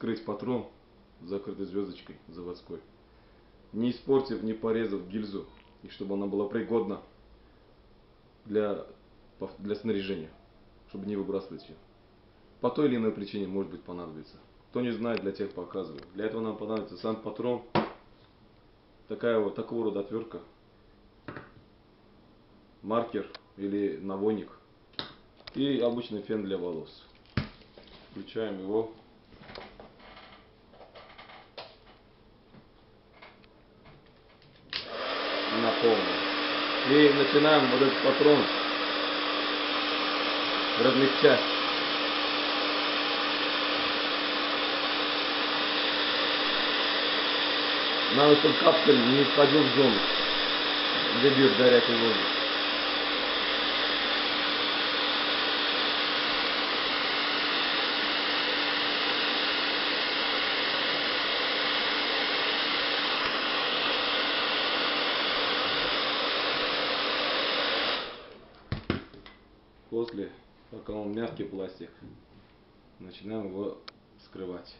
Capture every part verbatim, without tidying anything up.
вскрыть патрон с закрытой звездочкой заводской, не испортив, не порезав гильзу, и чтобы она была пригодна для, для снаряжения, чтобы не выбрасывать ее. По той или иной причине может быть понадобится. Кто не знает, для тех показываю. Для этого нам понадобится сам патрон, такая вот, такого рода отвертка, маркер или навойник и обычный фен для волос. Включаем его. На полную. И начинаем вот этот патрон размягчать. Надо, чтобы капсуль не входил в зону, где бьет горячий воздух. После, пока он мягкий пластик, начинаем его скрывать.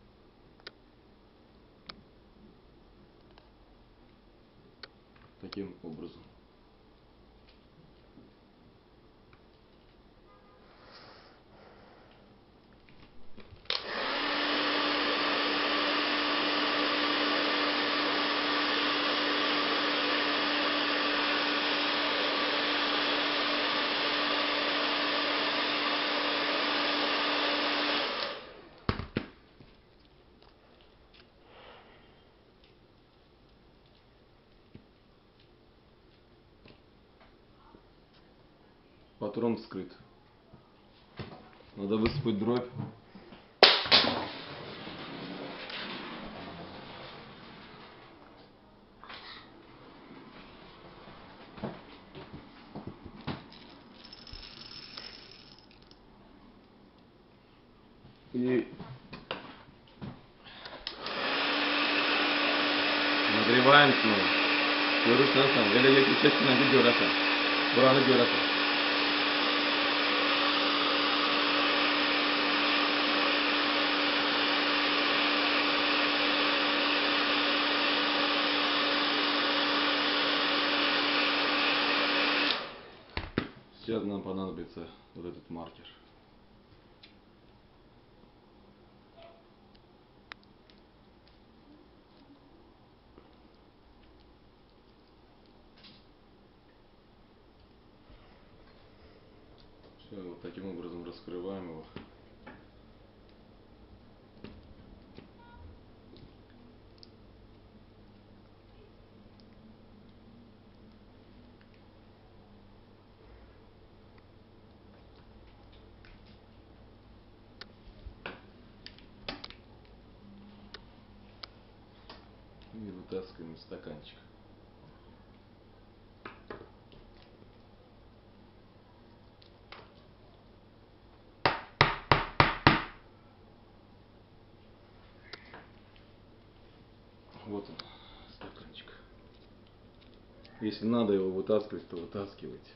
Таким образом. Патрон вскрыт. Надо высыпать дробь. И нагреваем снова. Görürsün, böyle geçmişten bir görürsen. Buranı görürsen. Сейчас нам понадобится вот этот маркер. Все, вот таким образом раскрываем его. И вытаскиваем из стаканчика. Вот он, стаканчик. Если надо его вытаскивать, то вытаскивайте.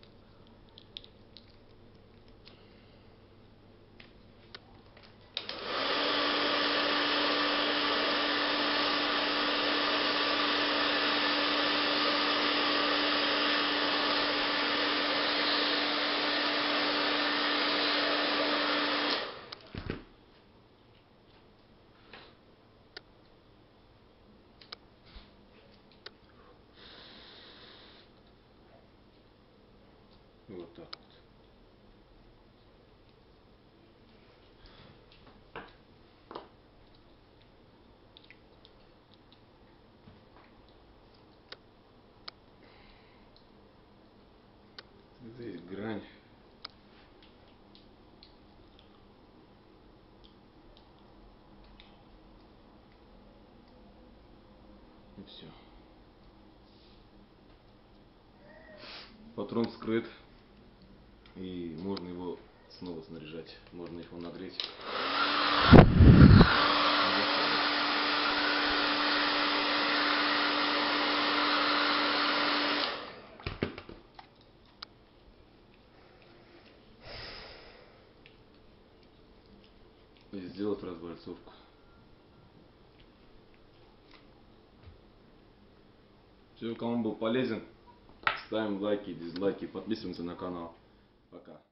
Вот так вот. Здесь грань. И все. Патрон вскрыт. И можно его снова снаряжать. Можно его нагреть. и сделать развальцовку. Все, кому был полезен, ставим лайки, дизлайки, подписываемся на канал. Пока.